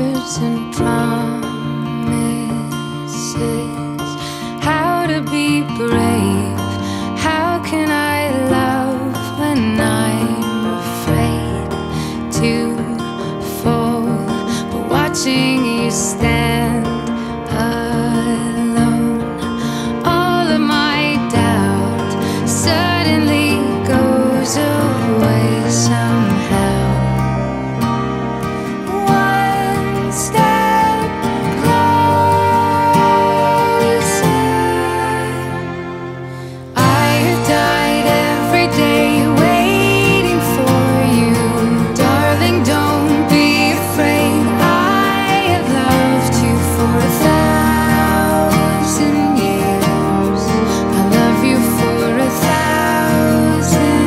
words and promises. How to be brave, how can I love when I'm afraid to fall? But watching you stand alone, all of my doubt suddenly goes away somehow. One step closer. I have died every day waiting for you. Darling, don't be afraid. I have loved you for 1,000 years. I love you for 1,000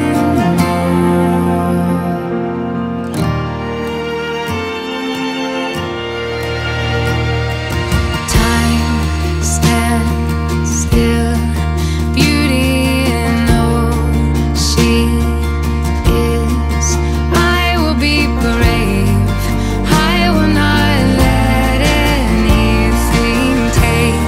more. Time stands still, beauty in all she is. I will be brave, I will not let anything take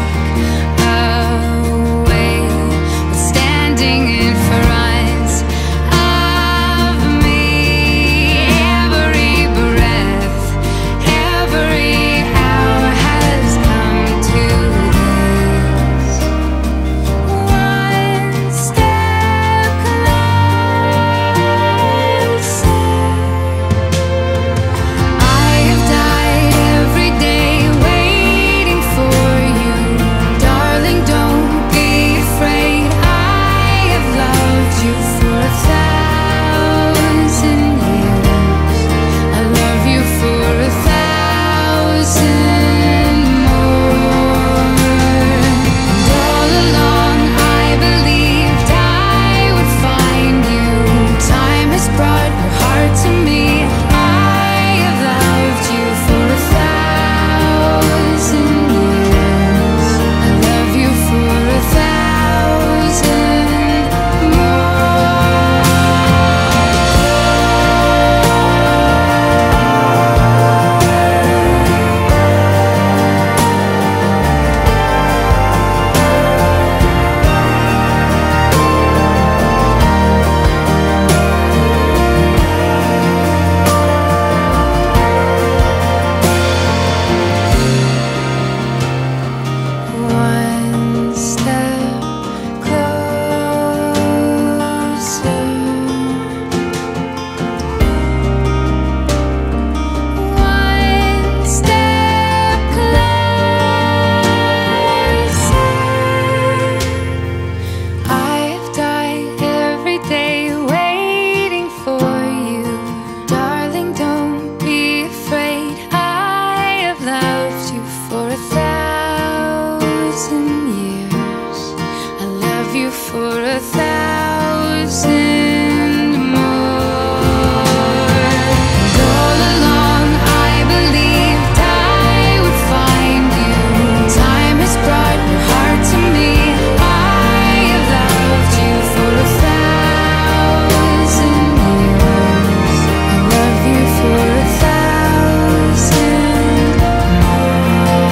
away what's standing in front of me. Every breath, every hour has come to this. One step closer. I have died every day waiting for you. Darling, don't be afraid. I have loved you for 1,000 years. I love you for 1,000 more. And all along I believed I would find you. Time has brought your heart to me. I have loved you for 1,000 years. I love you for 1,000 One step closer. One step closer. I've died every day waiting for you. Darling, don't be afraid. I have loved you for 1,000 years. I love you for 1,000 more. And all along I believed I would find you. Time has brought your heart to me. I have loved you for 1,000 years. I love you for 1,000 more.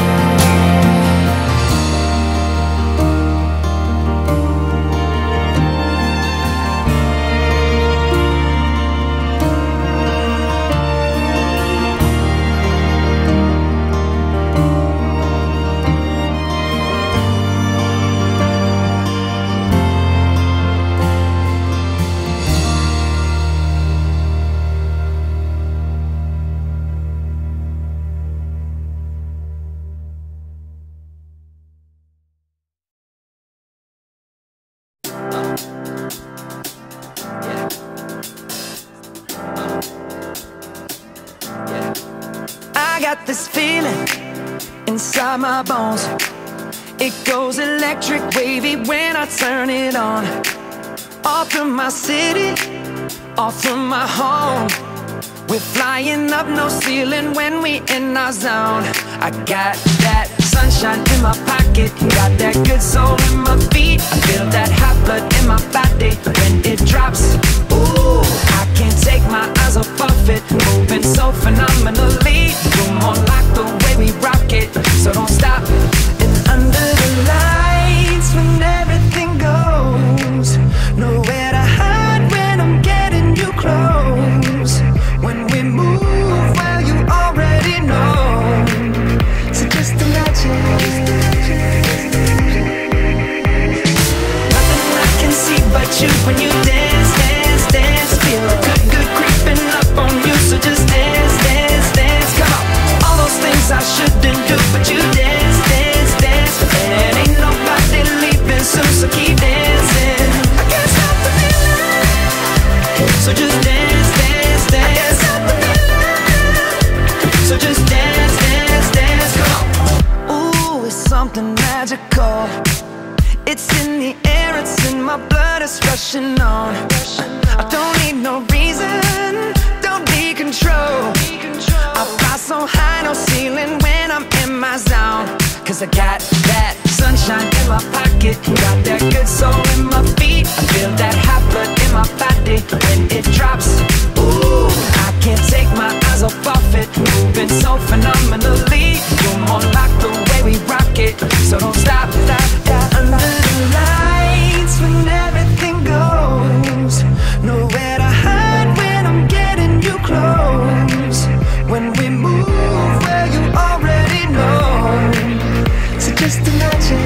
I got this feeling inside my bones. It goes electric wavy when I turn it on. Off from my city, off from my home. We're flying up, no ceiling when we in our zone. I got that sunshine in my pocket, got that good soul in my feet. I feel that hot blood in my body when it drops. Ooh, I can't take my eyes off of it, moving so phenomenally. You're more just rushing on. I don't need no reason, don't need control. I fly so high, no ceiling when I'm in my zone. Cause I got that sunshine in my pocket, got that good soul in my feet. I feel that hot blood in my body when it drops. Ooh, I can't take my eyes off of it, moving so phenomenally. You're more like the way we rock it, so don't stop. Under the lights when everything goes, nowhere to hide when I'm getting you close. When we move where you already know, so just imagine.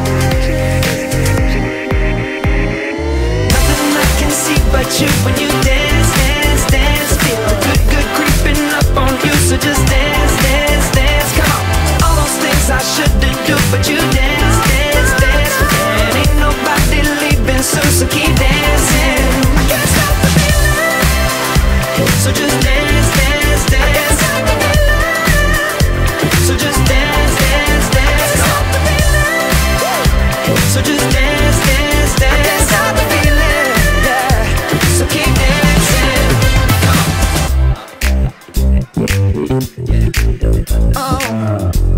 Nothing I can see but you when you dance, dance, dance. Feel the good creeping up on you, so just dance, dance, dance. Come on, all those things I shouldn't do, but you dance, dance, dance. And ain't nobody leaving soon, so keep dancing. I can't stop the feeling, so just dance, dance, dance. I can't stop the feeling, so just dance, dance, dance. Stop the feeling, so just dance, dance, dance. I can't stop the feeling, yeah, so keep dancing. Come on. Oh.